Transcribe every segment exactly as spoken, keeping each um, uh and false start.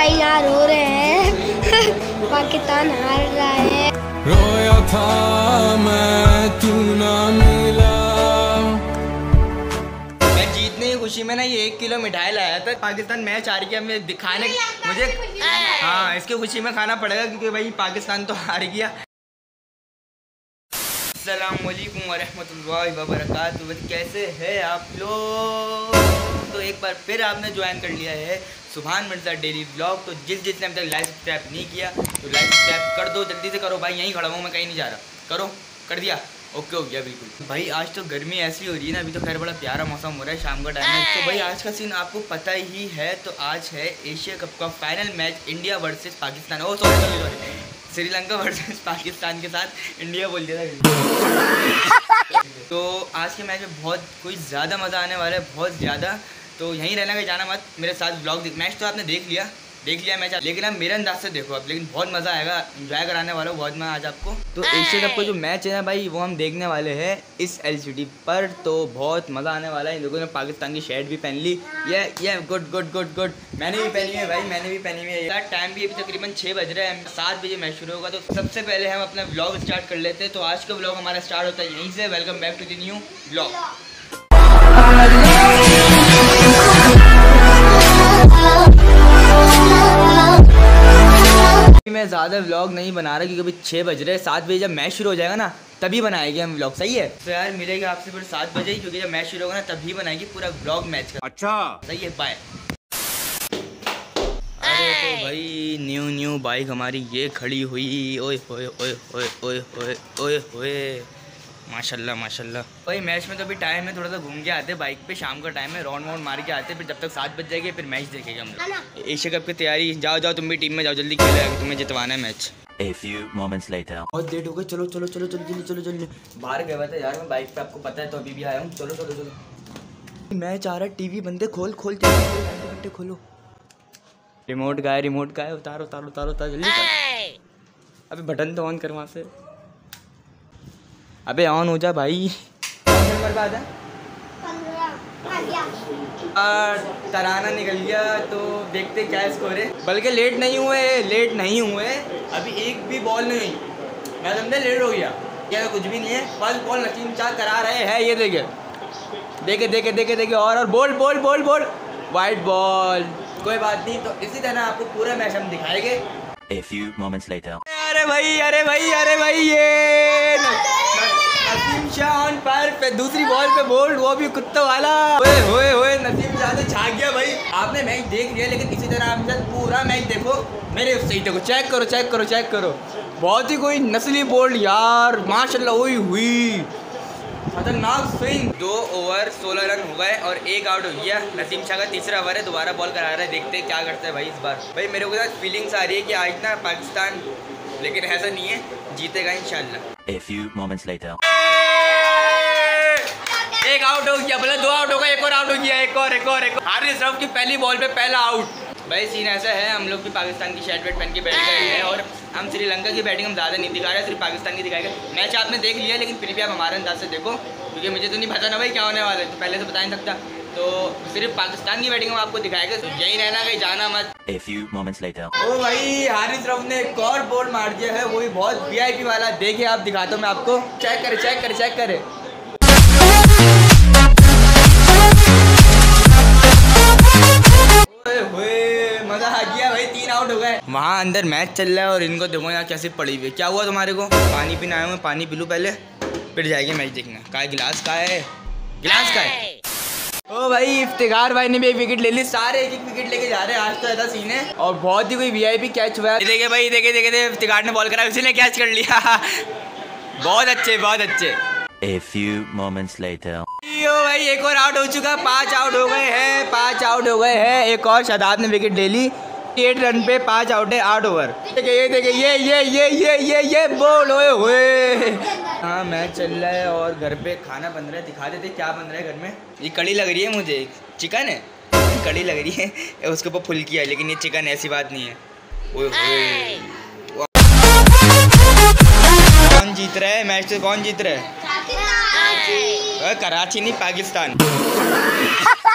भाई यहाँ रो रहे हैं पाकिस्तान हार रहा है। रोया था मैं तू ना मिला। मैं जीतने की खुशी में ना ये एक किलो मिठाई लाया था। पाकिस्तान मैच हार गया, मैं दिखाने मुझे हाँ इसकी खुशी में खाना पड़ेगा क्योंकि भाई पाकिस्तान तो हार गया। अस्सलामुअलैकुम वरहमतुल्लाहि वबरकातुहू। कैसे हैं आप लोग? तो एक बार फिर आपने ज्वाइन कर लिया है सुभान मिर्ज़ा डेली व्लॉग। तो जिस जिसने अभी तक लाइक सब्सक्राइब नहीं किया तो लाइक सब्सक्राइब कर दो, जल्दी से करो भाई। यहीं खड़ा हूँ मैं, कहीं नहीं जा रहा। करो, कर दिया, ओके हो गया बिल्कुल। भाई आज तो गर्मी ऐसी हो रही है ना, अभी तो खैर बड़ा प्यारा मौसम हो रहा है शाम का टाइम है। तो भाई आज का सीन आपको पता ही है। तो आज है एशिया कप का final match, India versus Pakistan. Oh sorry sorry sorry Sri Lanka versus Pakistan के साथ इंडिया बोल दिया था। तो आज के मैच में बहुत कोई ज़्यादा मज़ा आने वाला है, बहुत ज़्यादा। तो यहीं रहना का जाना मत, मेरे साथ ब्लॉग देख। मैच तो आपने देख लिया देख लिया मैच, लेकिन आप मेरे अंदाज से देखो अब। लेकिन बहुत मज़ा आएगा, एंजॉय कराने वाला हूँ बहुत मैं आज आपको। तो एशिया कप का जो मैच है ना भाई, वो हम देखने वाले हैं इस एलसीडी पर। तो बहुत मज़ा आने वाला है। इन लोगों ने पाकिस्तान की शर्ट भी पहन ली। ये ये गुड गुड गुड गुड मैंने भी पहनी है भाई, मैंने भी पहनी हुई है। टाइम भी अभी तकरीबन छः बज रहे हैं, सात बजे मैच शुरू होगा। तो सबसे पहले हम अपना ब्लॉग स्टार्ट कर लेते हैं। तो आज का ब्लॉग हमारा स्टार्ट होता है यहीं से। Welcome back to the new blog. मैं ज़्यादा व्लॉग नहीं बना रहा क्योंकि अभी छः बज रहे हैं। सात बजे जब मैच शुरू हो जाएगा ना तभी बनाएंगे हम व्लॉग, सही है? तो यार मिलेगा आपसे फिर सात बजे ही, क्योंकि जब मैच शुरू होगा ना तभी बनाएंगे पूरा व्लॉग मैच का। अच्छा सही है, बाय। अरे तो भाई न्यू न्यू बाइक हमारी ये खड़ी हुई। ओए होए ओए होए ओए होए ओए होए माशाल्लाह माशाल्लाह। भाई मैच में तो अभी टाइम है, थोड़ा सा घूम के आते बाइक पे। शाम का टाइम है, राउंड वाउंड मार के आते। फिर जब तक सात बज जाएगी फिर मैच देखेंगे हम लोग। एशिया कप की तैयारी। जाओ जाओ तुम भी टीम में जाओ, जल्दी खेलो, तुम्हें जितवाना है match. A few moments later. बहुत लेट हो गई, चलो चलो चलो चलो जल्दी चलो जल्दी। बाहर गया था यार मैं बाइक पे, आपको पता है, तो अभी भी आया हूँ। चलो चलो चलो, मैच आ रहा है। टीवी बंदे खोल खोल घंटे खोलो। रिमोट का है, रिमोट का है, उतारो उतारो उतारो उतारो जल्दी। अबे बटन तो ऑन कर वहाँ से। अबे ऑन हो जा भाई। बर्बाद है, तराना निकल गया। तो देखते क्या स्कोर है। बल्कि लेट नहीं हुए लेट नहीं हुए अभी एक भी बॉल नहीं। मैं समझे लेट हो गया, क्या कुछ भी नहीं है। फर्स्ट बॉल नसीम शाह करा रहे हैं। ये देखे देखे देखे देखे देखे और और बोल बोल बोल बोल वाइट बॉल। कोई बात नहीं, तो इसी तरह आपको पूरा मैच हम दिखाएंगे। A few moments later. अरे भाई अरे भाई अरे भाई ये नसीम शाह ऑन फायर पे, दूसरी बॉल पे बोल्ड, वो भी कुत्ता वाला। ओए होए होए नसीम शाह तो छा गया भाई। आपने मैच देख लिया, लेकिन इसी तरह आप जब पूरा मैच देखो मेरे सही देखो, चेक करो चेक करो चेक करो। बहुत ही कोई नस्ली बोल्ड यार, माशाल्लाह हुई हुई खतरनाक स्विंग। दो ओवर सोलह रन हो गए और एक आउट हो गया। नसीम शाह का तीसरा ओवर है, दोबारा बॉल करा रहा है। देखते हैं क्या करता है भाई इस बार। भाई मेरे को साथ फीलिंग्स आ रही है कि आज ना पाकिस्तान, लेकिन ऐसा नहीं है, जीतेगा इंशाल्लाह। A few moments later. एक आउट हो गया, बोले दो आउट हो गए, एक और आउट हो गया, एक और एक और एक और। हारिस रऊफ की पहली बॉल पे पहला आउट। भाई सीन ऐसा है, हम लोग भी पाकिस्तान की शर्ट वेट पहन के बैटिंग कर रहे हैं और हम श्रीलंका की बैटिंग हम ज़्यादा नहीं दिखा रहे, सिर्फ पाकिस्तान की दिखाएगा। मैच आपने देख लिया, लेकिन फिर भी आप हमारे अंदाज से देखो, क्योंकि मुझे तो नहीं पता ना भाई क्या होने वाला है, तो पहले से बता नहीं सकता। तो सिर्फ पाकिस्तान की बैटिंग हम आपको दिखाएगा, तो यही रहना, कहीं जाना मत। A few moments later. ओ भाई हारिस रऊफ ने एक और बोल्ड मार दिया है, वो भी बहुत वीआईपी वाला। देखिए आप, दिखाता हूँ मैं आपको। चेक करे चेक करे चेक करे मजा आ गया भाई, तीन आउट हो गए। वहाँ अंदर मैच चल रहा है और इनको देखो यहाँ कैसे पड़ी हुई है। क्या हुआ तुम्हारे को? पानी पीना आया हूँ, पानी पी लूँ पहले, फिर जाएंगे मैच देखना। का गिलास का है, गिलास का है। ओ भाई इफ्तिखार भाई ने भी एक विकेट ले ली, सारे एक एक विकेट लेके जा रहे हैं। आज तो ऐसा सीन है और बहुत ही कोई वीआईपी कैच हुआ है। देखे भाई देखे देखे देखे इफ्तिखार ने बॉल करा, उसी ने कैच कर लिया। बहुत अच्छे बहुत अच्छे। A few moments later. यो भाई एक और आउट हो चुका, पांच आउट हो गए हैं, पांच आउट हो गए हैं। एक और शादाब ने विकेट ले ली। एट रन पे पांच आउट है, आठ ओवर। देखिए ये देखिए ये ये ये ये ये ये बोल हुए हुए। हाँ मैच चल रहा है और घर पे खाना बन रहा है। दिखा देते क्या बन रहा है घर में। ये कड़ी लग रही है मुझे, चिकन है, कड़ी लग रही है, उसके ऊपर फुल किया, लेकिन ये चिकन ऐसी बात नहीं है। ओए होए कौन जीत रहा है मैच? से कौन जीत रहा है? कराची नहीं, पाकिस्तान।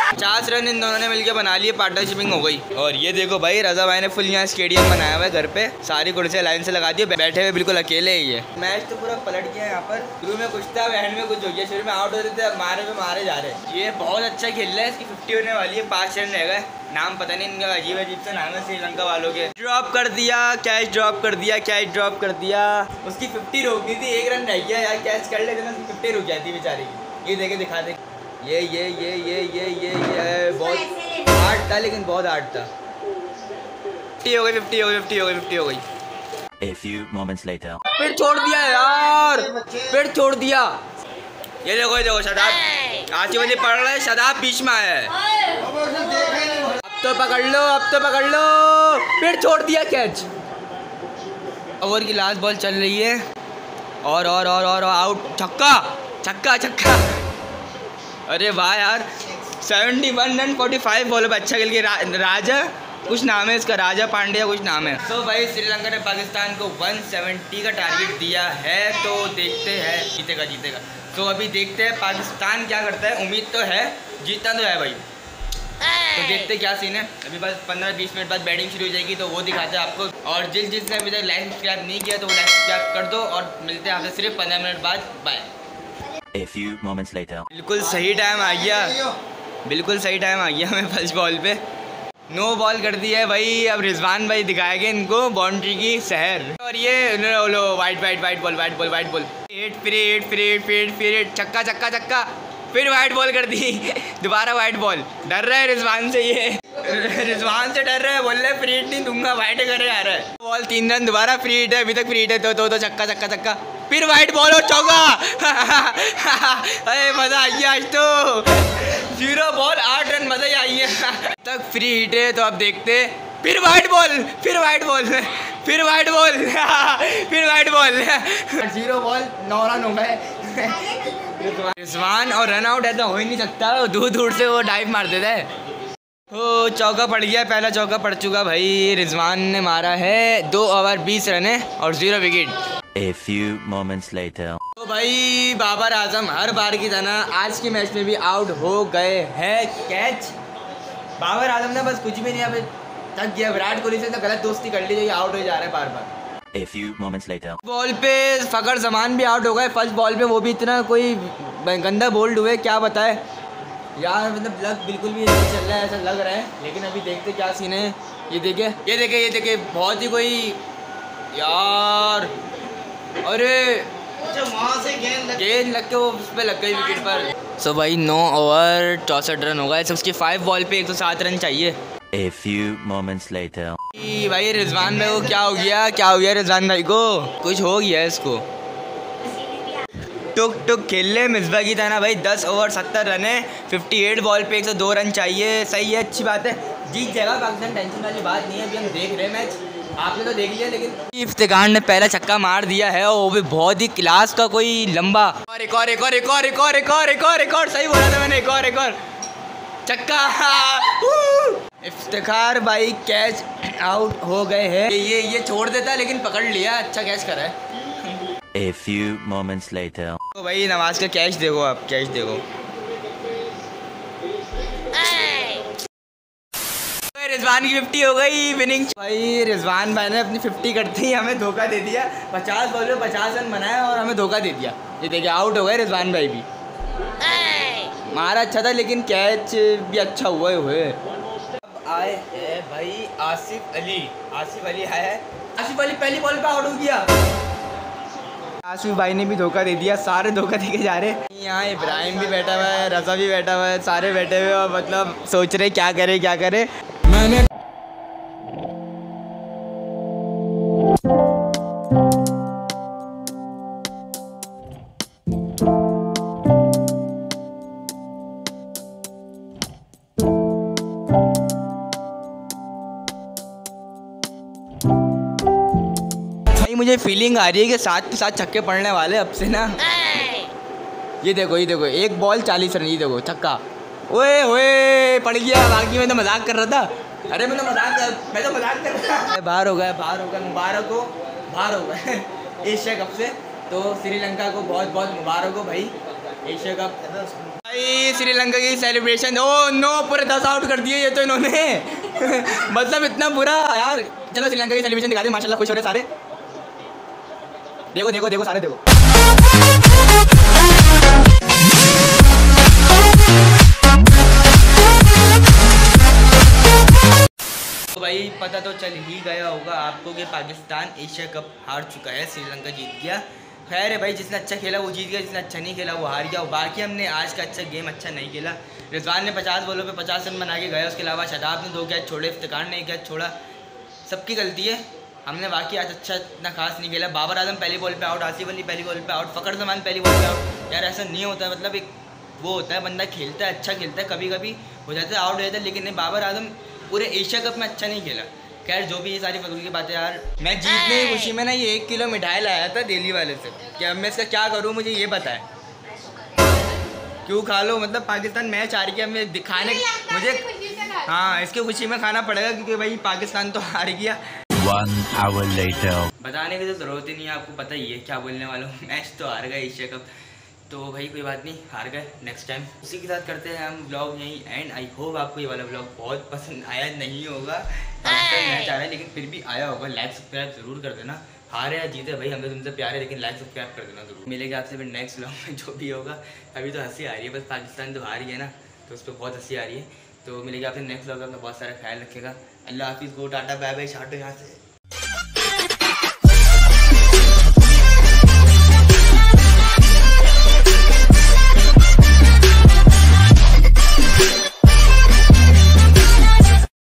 पचास रन इन दोनों ने मिलकर बना लिए, पार्टनरशिपिंग हो गई। और ये देखो भाई रजा भाई ने फुल यहाँ स्टेडियम बनाया हुआ है घर पे, सारी कुर्सियाँ लाइन से लगा दी, बैठे हुए बिल्कुल अकेले ही है। मैच तो पूरा पलट गया यहाँ पर, शुरू में कुछ था एंड में कुछ हो गया, शुरू में आउट होते थे, अब मारे में मारे जा रहे हैं। ये बहुत अच्छा खेल रहा है, इसकी फिफ्टी होने वाली है, पाँच रन रह गए। नाम पता नहीं इनका, अजीब अजीब सा नाम है श्रीलंका वालों के। ड्रॉप कर दिया कैच, ड्रॉप कर दिया कैच, ड्रॉप कर दिया। उसकी फिफ्टी रोक दी थी, एक रन रह गया यार, कैच कर लेते ना फिफ्टी रुक जाती बेचारी की। ये देखे दिखा दे, ये ये ये ये ये ये ये बहुत हार्ड था, लेकिन बहुत हार्ड था। फिफ्टी हो गई, फिफ्टी हो गई, फिफ्टी हो गई, फिफ्टी हो गई। A few moments later. फिर छोड़ दिया यार, फिर छोड़ दिया। ये देखो, ये देखो शदाब आसिफ अली पढ़ रहे, शदाब बीच में आया है। अब तो पकड़ लो, अब तो पकड़ लो, फिर छोड़ दिया कैच। ओवर की लास्ट बॉल चल रही है, और और और और आउट, छक्का छक्का छक्का। अरे वाह यार, seventy one run forty five ball पर अच्छा खेल के रा, राजा कुछ नाम है इसका, राजा पांड्या कुछ नाम है। तो भाई श्रीलंका ने पाकिस्तान को वन सेवेंटी का टारगेट दिया है, तो देखते हैं जीतेगा जीतेगा। तो अभी देखते हैं पाकिस्तान क्या करता है, उम्मीद तो है, जीतना तो है भाई। तो देखते क्या सीन है। अभी बस पंद्रह बीस मिनट बाद बैटिंग शुरू हो जाएगी, तो वो दिखाते हैं आपको। और जिस जिसने अभी तक लाइक सब्सक्राइब नहीं किया तो वो लाइक सब्सक्राइब कर दो, और मिलते हैं आपसे सिर्फ पंद्रह मिनट बाद। Bye. A few moments later. बिल्कुल सही टाइम आ गया, बिल्कुल सही टाइम आ गया हमें फर्स्ट बॉल पे। नो बॉल कर दी है भाई। अब रिजवान भाई दिखाएंगे इनको बाउंड्री की सहर। और ये लो wide wide wide ball, wide ball, wide ball, eight फिर एट फिर एट फिर फिर एट, छक्का छक्का छक्का, फिर वाइट बॉल कर दी, दोबारा वाइट बॉल। डर रहा है रिजवान से, ये रिजवान से डर रहा है, बोल रहे फ्री हिट नहीं दूंगा, वाइट करे आ रहा है। बॉल तीन रन, दोबारा फ्री हिट है, अभी तक फ्री हिट है, तो तो, तो छक्का छक्का छक्का, फिर वाइट बॉल और चौका। अरे मजा आई है आज तो, जीरो बॉल आठ रन, मजा ही आई है। तक फ्री हिट है, तो अब देखते, फिर वाइट बॉल, फिर वाइट बॉल, फिर वाइट बॉल, फिर वाइट बॉल, जीरो बॉल, नौ रन हो गए। रिजवान और रन आउट है तो हो ही नहीं सकता, दूर दूर से वो डाइव मार देता है। ओ चौका पड़ गया, पहला चौका पड़ चुका भाई, रिजवान ने मारा है। दो ओवर बीस रन है और zero wicket. A few moments later. तो भाई बाबर आजम हर बार की तरह आज के मैच में भी आउट हो गए हैं। कैच बाबर आजम ने बस कुछ भी नहीं, अब थक गया। विराट कोहली से तो गलत दोस्ती कर ली, जो ये आउट हो जा रहा है बार बार। A few moments later. Ball पे फकर जमान भी आउट हो गए फर्स्ट बॉल पे, वो भी इतना कोई गंदा बोल्ड हुए, क्या बताए यार। मतलब लग बिल्कुल भी नहीं चल रहा है, ऐसा लग रहा है। लेकिन अभी देखते क्या सीन है। ये देखे, ये देखे, ये देखे, बहुत ही कोई यार, अरे वहाँ से गेंद लग गेंद लग के वो उस पर लग गई विकेट पर। सो so भाई नौ ओवर चौंसठ रन हो गए, उसकी फाइव बॉल पे एक सौ सात रन चाहिए। A few moments later. भाई रिजवान भाई को क्या हो गया, क्या हो गया रिजवान भाई को, कुछ हो गया इसको। टुक टुक खेल ले मिसबा की तरह भाई। दस ओवर सत्तर रन है, अट्ठावन बॉल पे एक सौ दो रन चाहिए। सही है, अच्छी बात है, जीत जाएगा पाकिस्तान, टेंशन वाली बात नहीं है। अभी हम देख रहे हैं मैच, आपने तो देख लिया। लेकिन इफ्तिखार ने पहला छक्का मार दिया है, और वो भी बहुत ही क्लास का, कोई लंबा। और एक और एक और एक और एक और एक और एक और एक और सही बोला था मैंने, एक और एक और छक्का। इफ्तिखार भाई कैच आउट हो गए हैं। ये ये छोड़ देता लेकिन पकड़ लिया, अच्छा कैच करा है। A few moments later. तो भाई नवाज का कैच देखो, आप कैच देखो। रिजवान की फिफ्टी हो गई, विनिंग। भाई रिजवान भाई ने अपनी फिफ्टी करते ही हमें धोखा दे दिया। पचास बॉल में पचास रन बनाया और हमें धोखा दे दिया। ये देखिए आउट हो गए रिजवान भाई भी। मारा अच्छा था लेकिन कैच भी अच्छा हुआ हुए। अब आए हैं भाई आसिफ अली। आसिफ अली आया है, आसिफ अली पहली बॉल पे आउट हो गया। आसिफ भाई ने भी धोखा दे दिया, सारे धोखा देके जा रहे। यहाँ इब्राहिम भी बैठा हुआ है, रजा भी बैठा हुआ है, सारे बैठे हुए और मतलब सोच रहे क्या करे क्या करे। मैंने मुझे फीलिंग आ रही है कि साथ के साथ छक्के पड़ने वाले अब से ना। ये देखो, ये देखो, एक बॉल चालीस रन, ये देखो छक्का। ओए ओए पड़ गया, बाकी मैं तो मजाक कर रहा था। अरे मैं तो मजाक कर मैं तो मजाक कर रहा था। बाहर हो गया, बाहर हो गया, मुबारक हो, बाहर हो गए एशिया कप से। तो श्रीलंका को बहुत बहुत मुबारक हो भाई एशिया कप। भाई श्रीलंका की सेलिब्रेशन, ओ नो पूरे दस आउट कर दिए ये तो इन्होंने मतलब इतना बुरा यार। चलो श्रीलंका की सेलिब्रेशन दिखा दे, माशाल्लाह खुश हो रहे सारे। देखो देखो देखो सारे देखो। तो भाई पता तो चल ही गया होगा आपको कि पाकिस्तान एशिया कप हार चुका है, श्रीलंका जीत गया। खैर है भाई, जिसने अच्छा खेला वो जीत गया, जिसने अच्छा नहीं खेला वो हार गया। बाकी हमने आज का अच्छा गेम अच्छा नहीं खेला। रिजवान ने पचास बॉलों पे पचास रन बना के गया, उसके अलावा शदाब ने दो कैच छोड़े, इफ्तिकार ने एक कैच छोड़ा, सबकी गलती है। हमने बाकी आज अच्छा इतना खास नहीं खेला। बाबर आजम पहली बॉल पे आउट, आसिफ अली पहली बॉल पे आउट, फ़खर जमान पहली बॉल पे आउट। यार ऐसा नहीं होता, मतलब एक वो होता है बंदा खेलता है अच्छा खेलता है, कभी कभी हो जाता है आउट हो जाता है, लेकिन नहीं, बाबर आजम पूरे एशिया कप में अच्छा नहीं खेला। खैर जो भी ये सारी फजूल की बातें यार। मैं जीतने की खुशी में ना ये एक किलो मिठाई लाया था दिल्ली वाले से, कि अब मैं इसका क्या करूँ मुझे ये बताएं। क्यों खा लो, मतलब पाकिस्तान मैच हार गया, मैं दिखाने मुझे हाँ इसकी खुशी में खाना पड़ेगा, क्योंकि भाई पाकिस्तान तो हार गया। One hour later. बताने की तो ज़रूरत ही नहीं है, आपको पता ही है क्या बोलने वाला हूँ। मैच तो हार गए एशिया कप, तो भाई कोई बात नहीं, हार गए, नेक्स्ट टाइम। उसी के साथ करते हैं हम व्लॉग यहीं एंड। आई होप आपको ये वाला व्लॉग बहुत पसंद आया नहीं होगा, पाकिस्तान मैच आ रहा है लेकिन फिर भी आया होगा। लाइक सब्सक्राइब जरूर कर देना, हारे या जीते भाई हमें तुमसे प्यार है, लेकिन लाइक सब्सक्राइब कर देना जरूर। मिलेगा आपसे फिर नेक्स्ट व्लॉग में, जो भी होगा। अभी तो हंसी आ रही है, बस पाकिस्तान तो हार गया ना, तो उस पर बहुत हंसी आ रही है। तो मिलेगा आपसे नेक्स्ट व्लॉग में, बहुत सारा ख्याल रखेगा। अल्लाह हाफिज़, गो टाटा बाय बाय, शाटो यहाँ से।